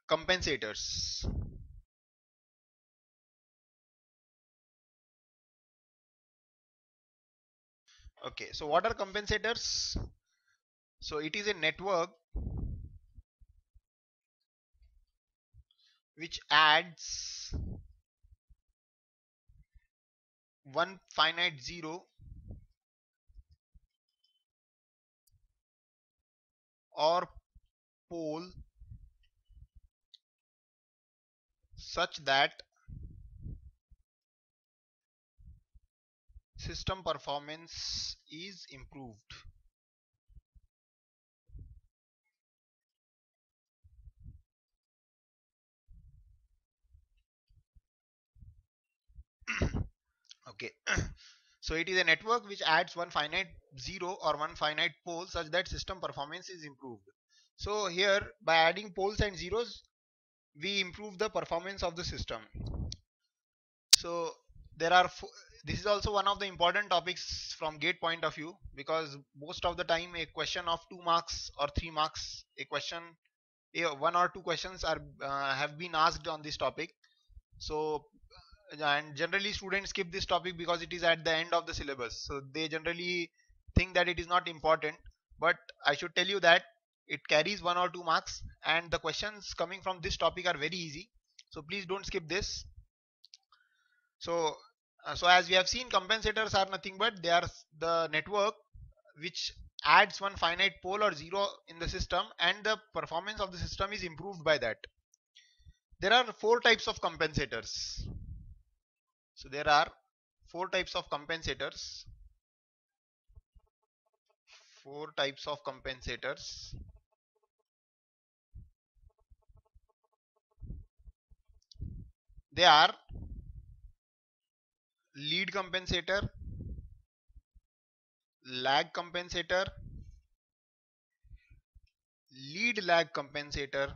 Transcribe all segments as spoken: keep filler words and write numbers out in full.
compensators. Okay, so what are compensators? So it is a network which adds one finite zero or pole such that system performance is improved. Okay, so it is a network which adds one finite zero or one finite pole such that system performance is improved. So here by adding poles and zeros we improve the performance of the system. So there are this is also one of the important topics from gate point of view, because most of the time a question of two marks or three marks, a question one or two questions are uh, have been asked on this topic. So and generally students skip this topic because it is at the end of the syllabus, so they generally think that it is not important, but I should tell you that it carries one or two marks and the questions coming from this topic are very easy, so please don't skip this. So uh, so as we have seen, compensators are nothing but they are the network which adds one finite pole or zero in the system and the performance of the system is improved by that. There are four types of compensators. So there are four types of compensators. Four types of compensators. They are lead compensator, lag compensator, lead lag compensator,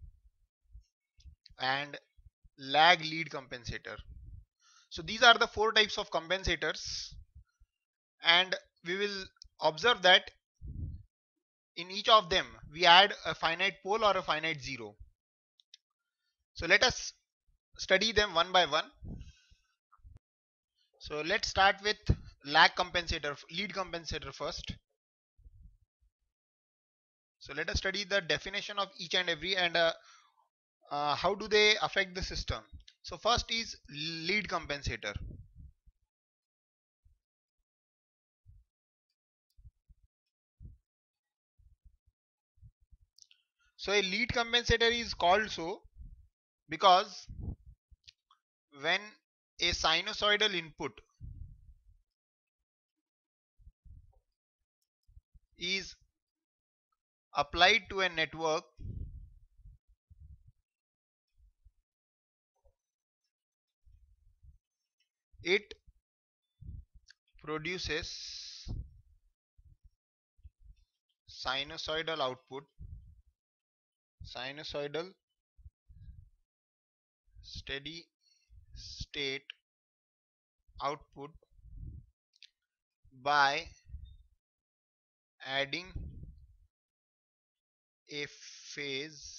and lag lead compensator. So these are the four types of compensators, and we will observe that in each of them we add a finite pole or a finite zero. So let us study them one by one. So let's start with lag compensator, lead compensator first. So let us study the definition of each and every and uh, uh, how do they affect the system. So first is lead compensator. So a lead compensator is called so because when a sinusoidal input is applied to a network, it produces sinusoidal output, sinusoidal steady state output by adding a phase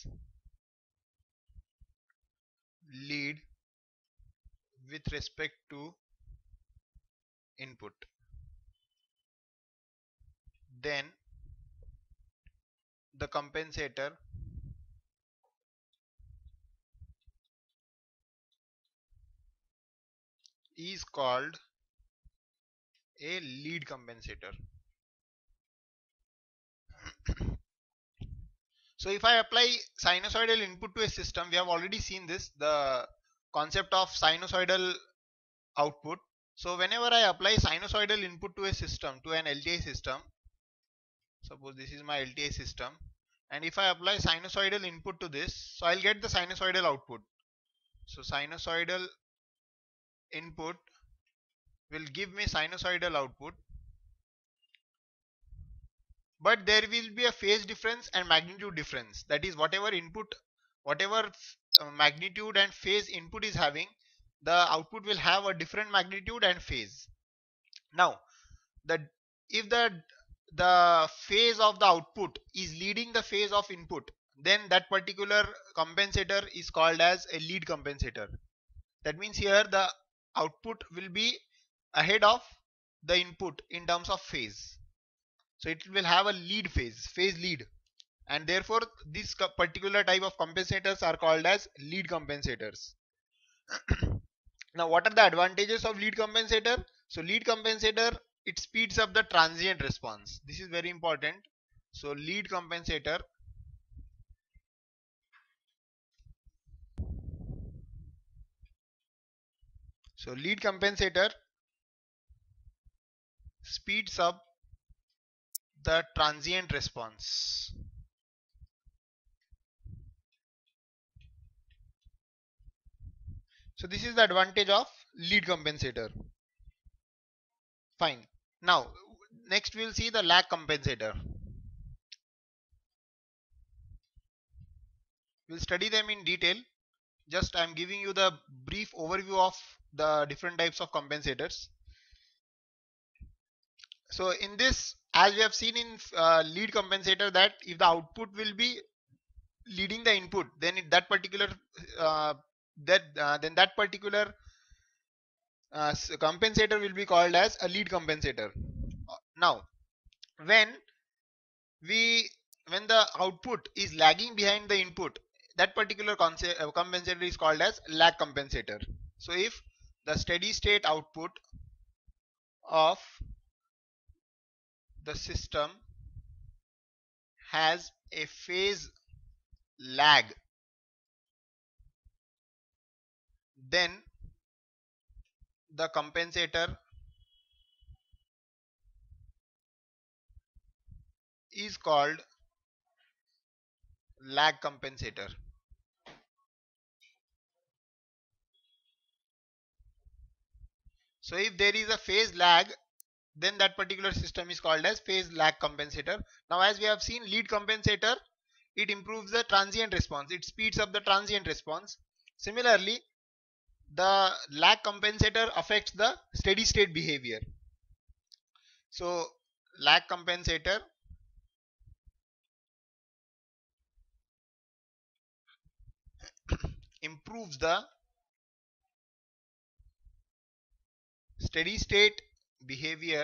lead with respect to input. Then the compensator is called a lead compensator. So if I apply sinusoidal input to a system, we have already seen this, the concept of sinusoidal output. So whenever I apply sinusoidal input to a system, to an L T I system, suppose this is my L T I system, and if I apply sinusoidal input to this, so I'll get the sinusoidal output. So sinusoidal input will give me sinusoidal output, but there will be a phase difference and magnitude difference. That is, whatever input, whatever uh, magnitude and phase input is having, the output will have a different magnitude and phase. Now the if the the phase of the output is leading the phase of input, then that particular compensator is called as a lead compensator. That means here the output will be ahead of the input in terms of phase. So it will have a lead phase, phase lead, and therefore this particular type of compensators are called as lead compensators. Now what are the advantages of lead compensator? So lead compensator, it speeds up the transient response. This is very important. So lead compensator so lead compensator speeds up the transient response. So this is the advantage of lead compensator. Fine. Now next we'll see the lag compensator. We'll study them in detail. Just I'm giving you the brief overview of the different types of compensators. So in this, as we have seen in uh, lead compensator, that if the output will be leading the input, then it, that particular uh, that uh, then that particular uh, compensator will be called as a lead compensator. Now when we when the output is lagging behind the input, that particular compensator is called as lag compensator. So if the steady state output of the system has a phase lag, then the compensator is called lag compensator. So if there is a phase lag, then that particular system is called as phase lag compensator. Now as we have seen, lead compensator, it improves the transient response, it speeds up the transient response. Similarly, the lag compensator affects the steady state behavior. So lag compensator improves the steady state behavior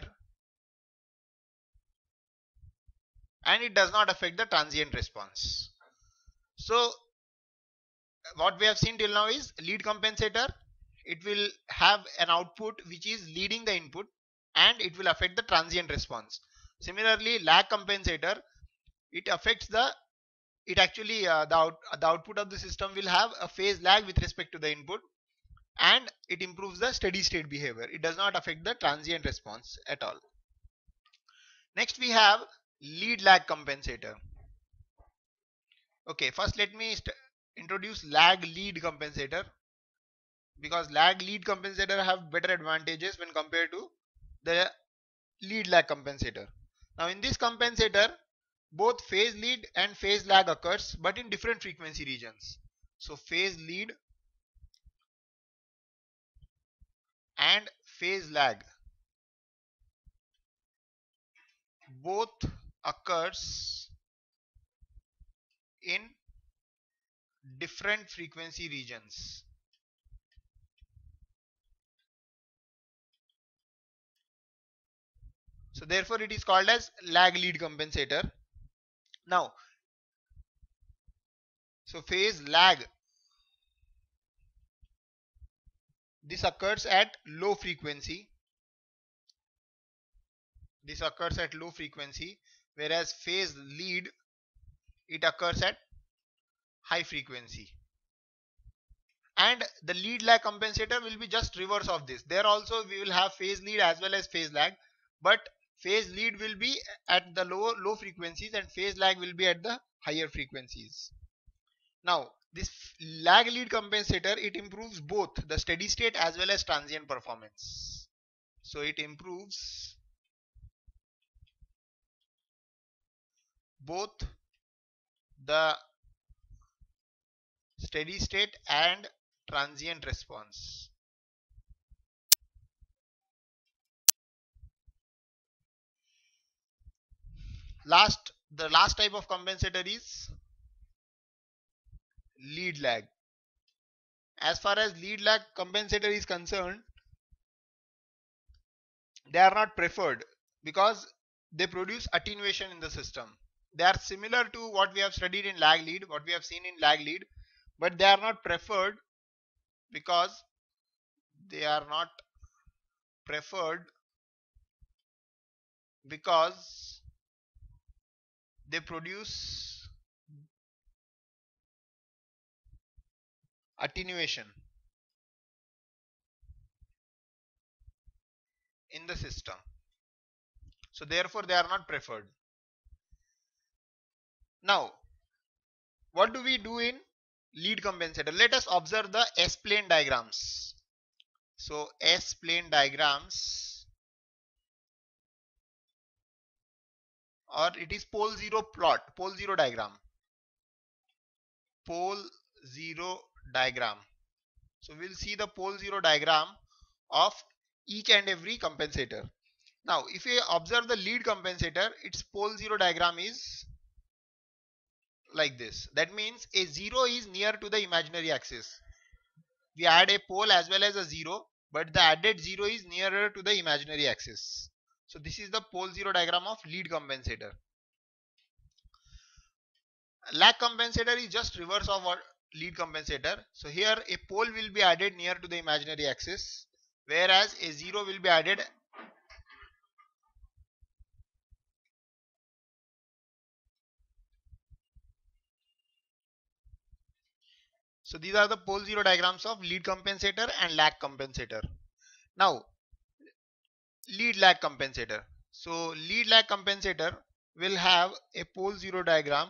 and it does not affect the transient response. So what we have seen till now is lead compensator, it will have an output which is leading the input and it will affect the transient response. Similarly, lag compensator, it affects the it actually uh, the, out, the output of the system will have a phase lag with respect to the input and it improves the steady state behavior. It does not affect the transient response at all. Next we have lead lag compensator. Okay, first let me introduce lag lead compensator, because lag lead compensator have better advantages when compared to the lead lag compensator. Now in this compensator, both phase lead and phase lag occurs, but in different frequency regions. So phase lead and phase lag both occurs in different frequency regions. So therefore it is called as lag lead compensator. Now, so phase lag, this occurs at low frequency. This occurs at low frequency, whereas phase lead, it occurs at high frequency. And the lead lag compensator will be just reverse of this. There also we will have phase lead as well as phase lag, but phase lead will be at the low low frequencies and phase lag will be at the higher frequencies. Now this lag lead compensator, it improves both the steady state as well as transient performance. So it improves both the steady state and transient response. Last, the last type of compensator is lead lag. As far as lead lag compensator is concerned, they are not preferred because they produce attenuation in the system. They are similar to what we have studied in lag lead, what we have seen in lag lead, but they are not preferred because they are not preferred because they produce attenuation in the system. So therefore they are not preferred. Now, what do we do in lead compensator? Let us observe the S-plane diagrams. So S-plane diagrams, or it is pole zero plot, pole zero diagram, pole zero diagram. So we'll see the pole zero diagram of each and every compensator. Now, if we observe the lead compensator, its pole zero diagram is like this. That means a zero is near to the imaginary axis. We add a pole as well as a zero, but the added zero is nearer to the imaginary axis. So this is the pole zero diagram of lead compensator. Lag compensator is just reverse of what lead compensator. So here a pole will be added near to the imaginary axis, whereas a zero will be added So these are the pole zero diagrams of lead compensator and lag compensator. Now, lead lag compensator. So lead lag compensator will have a pole zero diagram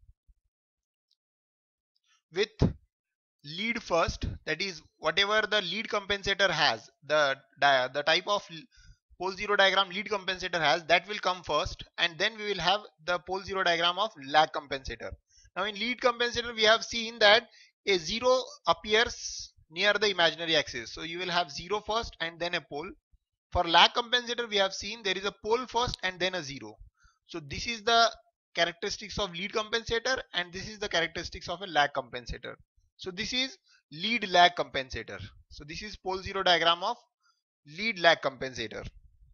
with lead first, that is whatever the lead compensator has, the, the type of pole zero diagram lead compensator has, that will come first, and then we will have the pole zero diagram of lag compensator. Now in lead compensator we have seen that a zero appears near the imaginary axis. So you will have zero first and then a pole. For lag compensator we have seen there is a pole first and then a zero. So this is the characteristics of lead compensator and this is the characteristics of a lag compensator. So this is lead lag compensator. So this is pole zero diagram of lead lag compensator.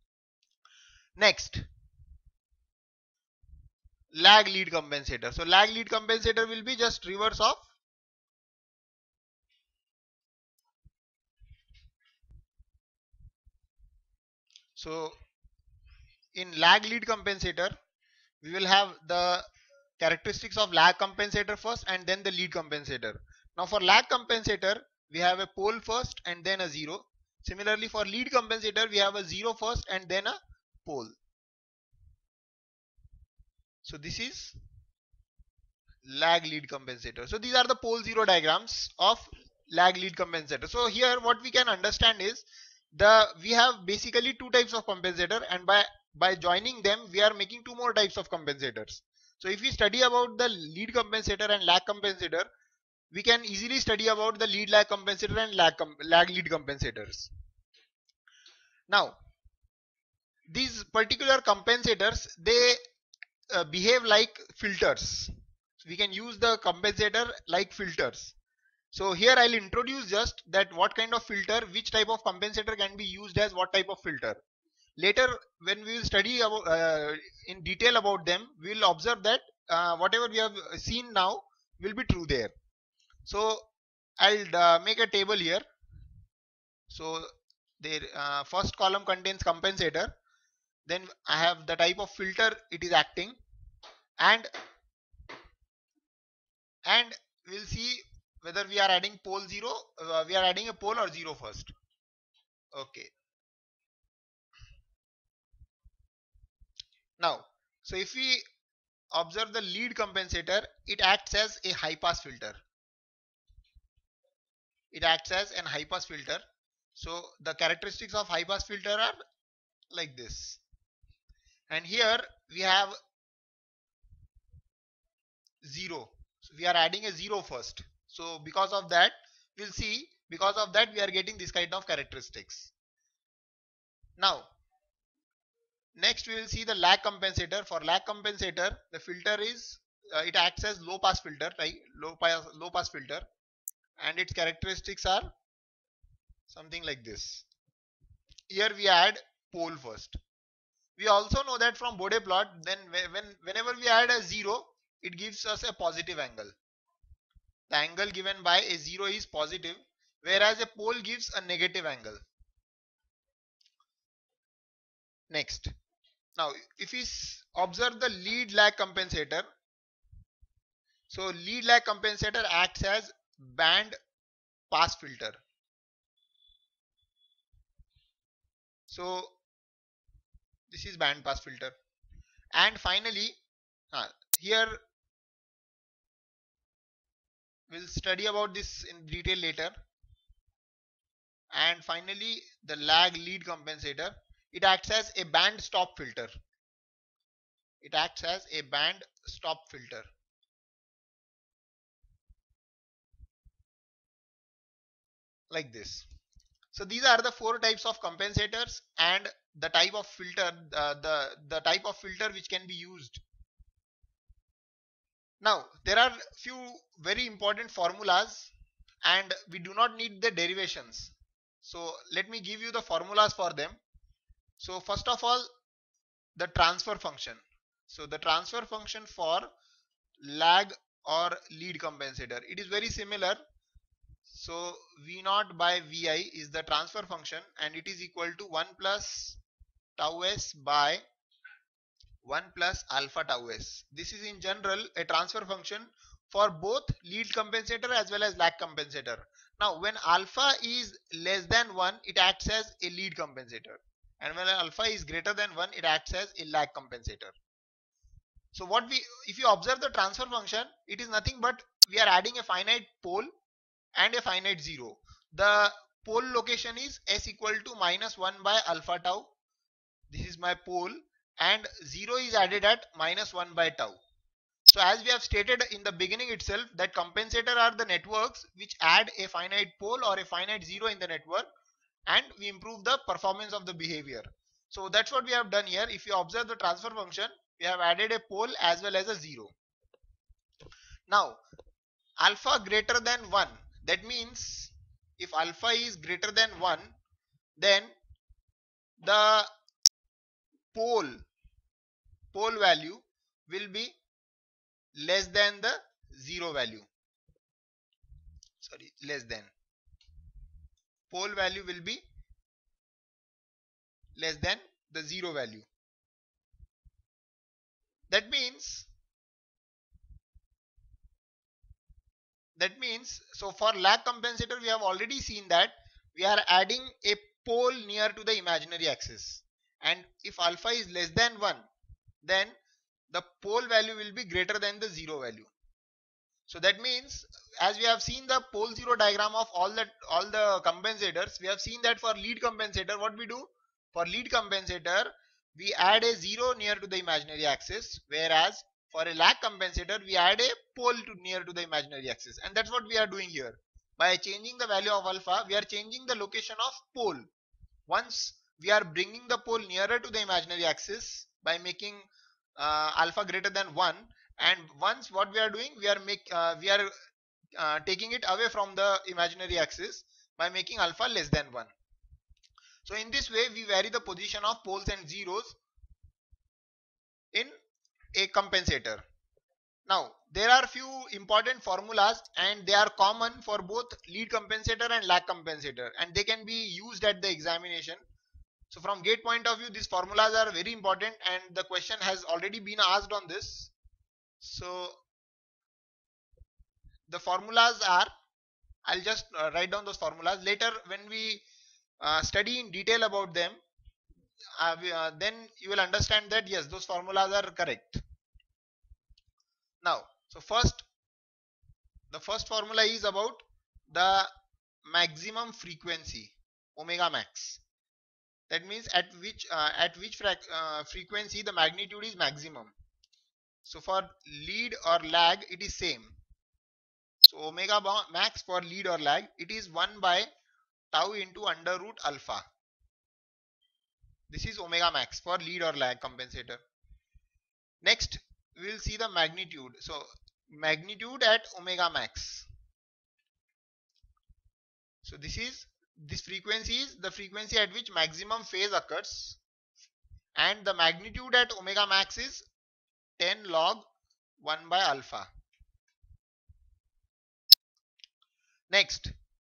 Next, lag lead compensator. So lag lead compensator will be just reverse of So in lag lead compensator, we will have the characteristics of lag compensator first and then the lead compensator. Now for lag compensator, we have a pole first and then a zero. Similarly for lead compensator, we have a zero first and then a pole. So this is lag lead compensator. So these are the pole zero diagrams of lag lead compensator. So here what we can understand is the we have basically two types of compensator, and by by joining them we are making two more types of compensators. So if we study about the lead compensator and lag compensator, we can easily study about the lead lag compensator and lag, lag lead compensators. Now these particular compensators, they uh, behave like filters. So we can use the compensator like filters. So here I'll introduce just that what kind of filter, which type of compensator can be used as what type of filter. Later when we will study about, uh, in detail about them, we will observe that uh, whatever we have seen now will be true there. So I'll uh, make a table here. So the uh, first column contains compensator, then I have the type of filter it is acting, and and we'll see whether we are adding pole zero, uh, we are adding a pole or zero first. Okay. Now, so if we observe the lead compensator, it acts as a high pass filter. It acts as an high pass filter. So the characteristics of high pass filter are like this. And here we have zero. So we are adding a zero first. So because of that, we'll see, because of that we are getting this kind of characteristics. Now, next we will see the lag compensator. For lag compensator, the filter is uh, it acts as low pass filter, right? Low pass low pass filter, and its characteristics are something like this. Here we add pole first. We also know that from Bode plot, then when whenever we add a zero, it gives us a positive angle. The angle given by a zero is positive, whereas a pole gives a negative angle. Next, now if we observe the lead lag compensator, so lead lag compensator acts as band pass filter. So this is band pass filter, and finally uh, here we'll study about this in detail later. And finally, the lag lead compensator, it acts as a band stop filter. It acts as a band stop filter. Like this. So these are the four types of compensators and the type of filter, uh, the, the type of filter which can be used. Now, there are few very important formulas and we do not need the derivations. So let me give you the formulas for them. So first of all, the transfer function. So the transfer function for lag or lead compensator, it is very similar. So V naught by Vi is the transfer function and it is equal to one plus tau s by one plus alpha tau s. This is in general a transfer function for both lead compensator as well as lag compensator. Now when alpha is less than one, it acts as a lead compensator, and when alpha is greater than one, it acts as a lag compensator. So what we, if you observe the transfer function, it is nothing but we are adding a finite pole and a finite zero. The pole location is s equal to minus one by alpha tau. This is my pole, and zero is added at minus one by tau. So as we have stated in the beginning itself, that compensator are the networks which add a finite pole or a finite zero in the network, and we improve the performance of the behavior. So that's what we have done here. If you observe the transfer function, we have added a pole as well as a zero. Now alpha greater than one, that means if alpha is greater than one, then the pole pole value will be less than the zero value. Sorry, less than. Pole value will be less than the zero value. That means that means so for lag compensator we have already seen that we are adding a pole near to the imaginary axis, and if alpha is less than one, then the pole value will be greater than the zero value. So that means, as we have seen the pole zero diagram of all the all the compensators, we have seen that for lead compensator, what we do for lead compensator, we add a zero near to the imaginary axis, whereas for a lag compensator we add a pole to near to the imaginary axis, and that's what we are doing here. By changing the value of alpha, we are changing the location of pole. Once we are bringing the pole nearer to the imaginary axis by making uh, alpha greater than one, and once what we are doing, we are make uh, we are uh, taking it away from the imaginary axis by making alpha less than one. So in this way we vary the position of poles and zeros in a compensator. Now there are few important formulas and they are common for both lead compensator and lag compensator, and they can be used at the examination. So from gate point of view, these formulas are very important and the question has already been asked on this. So the formulas are, I'll just uh, write down those formulas. Later when we uh, study in detail about them, uh, we, uh, then you will understand that yes, those formulas are correct. Now, so first, the first formula is about the maximum frequency, omega max. That means at which uh, at which uh, frequency the magnitude is maximum. So for lead or lag, it is same. So omega max for lead or lag, it is one by tau into under root alpha. This is omega max for lead or lag compensator. Next, we will see the magnitude. So magnitude at omega max. So this is this frequency is the frequency at which maximum phase occurs, and the magnitude at omega max is ten log one by alpha. Next,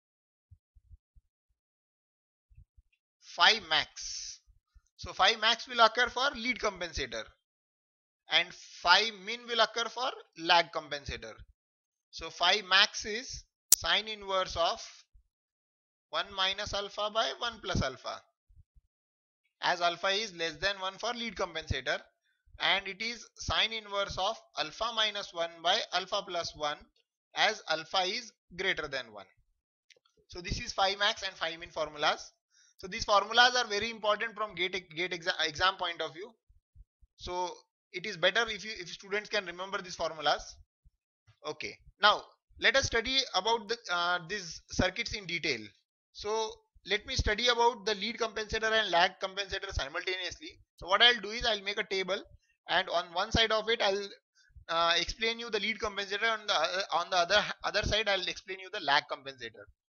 phi max. So phi max will occur for lead compensator and phi min will occur for lag compensator. So phi max is sine inverse of one minus alpha by one plus alpha, as alpha is less than one for lead compensator, and it is sine inverse of alpha minus one by alpha plus one, as alpha is greater than one. So this is phi max and phi min formulas. So these formulas are very important from gate, gate exam, exam point of view. So it is better if you if students can remember these formulas. Okay, now let us study about the uh, these circuits in detail. So let me study about the lead compensator and lag compensator simultaneously. So what I'll do is I'll make a table, and on one side of it I'll uh, explain you the lead compensator, on the uh, on the other other side I'll explain you the lag compensator.